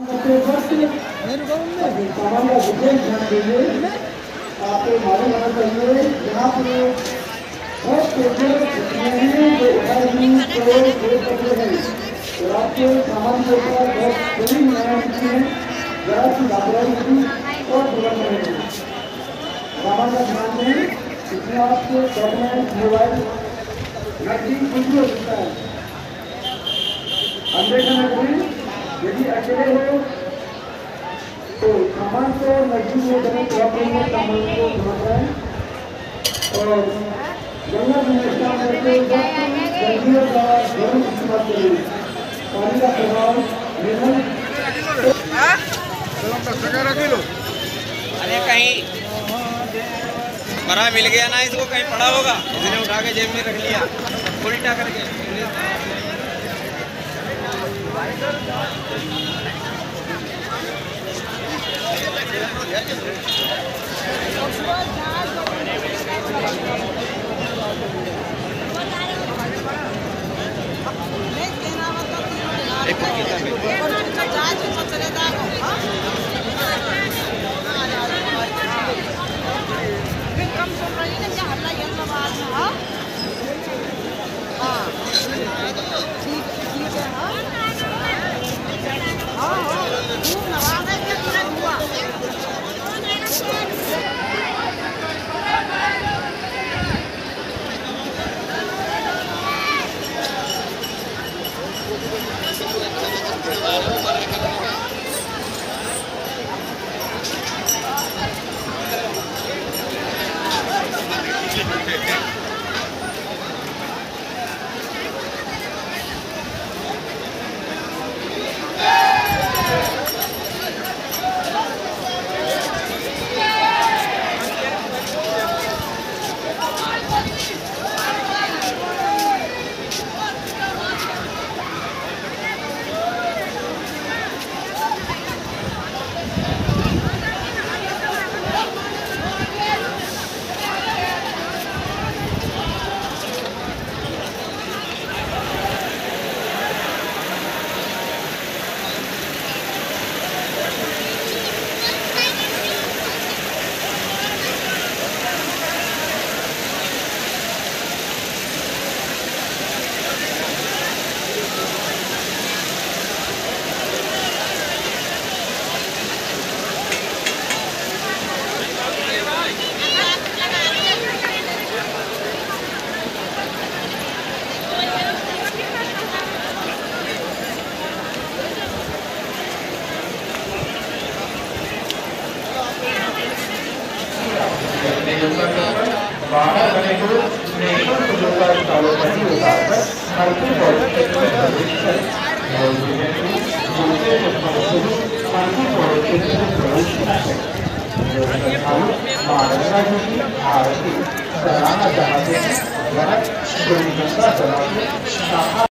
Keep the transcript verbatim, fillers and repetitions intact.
सामान का विशेष ध्यान दीजिए। आपको मालूम होना चाहिए यहाँ पर बहुत पेशे हैं जो अठारह करोड़ दो पत्र हैं और आपके सामान के ऊपर बहुत बड़ी नियंत्रण है। जरा सी लापरवाही होगी और दुर्घटना होगी। सामान का ध्यान दें, इसमें आपके डॉक्यूमेंट, मोबाइल, नकदी कुछ भी हो सकता है। अनदेखा न करें। यदि अकेले हो तो सामान को नकदी में जरूर प्रॉपर में सामान को जमा कराएं और गंगा व्यवस्था करते वक्त गंदगियों का जरूर इस्तेमाल करें। पानी का प्रभाव निर्मल। अरे कहीं बड़ा मिल गया ना, इसको कहीं पड़ा होगा, इसने उठा के जेब में रख लिया उल्टा करके। बाहर बने को नेशनल सुपर टावर पर ही उतारकर मल्टी पॉलिटिक्स में प्रवेश करें और दूसरे मल्टी पॉलिटिक्स में प्रवेश करें। महाराजा जी की आरती सराहना चाहते हैं वह गुरु गंगा सभा के